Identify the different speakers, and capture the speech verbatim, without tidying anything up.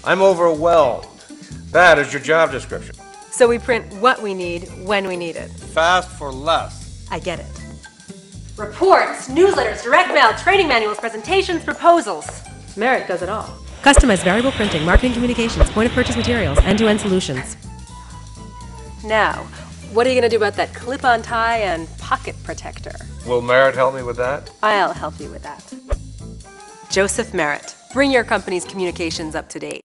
Speaker 1: I'm overwhelmed. That is your job description.
Speaker 2: So we print what we need when we need it.
Speaker 1: Fast for less.
Speaker 2: I get it. Reports, newsletters, direct mail, training manuals, presentations, proposals. Merritt does it all.
Speaker 3: Customized variable printing, marketing communications, point of purchase materials, end-to-end solutions.
Speaker 2: Now, what are you going to do about that clip-on tie and pocket protector?
Speaker 1: Will Merritt help me with that?
Speaker 2: I'll help you with that. Joseph Merritt. Bring your company's communications up to date.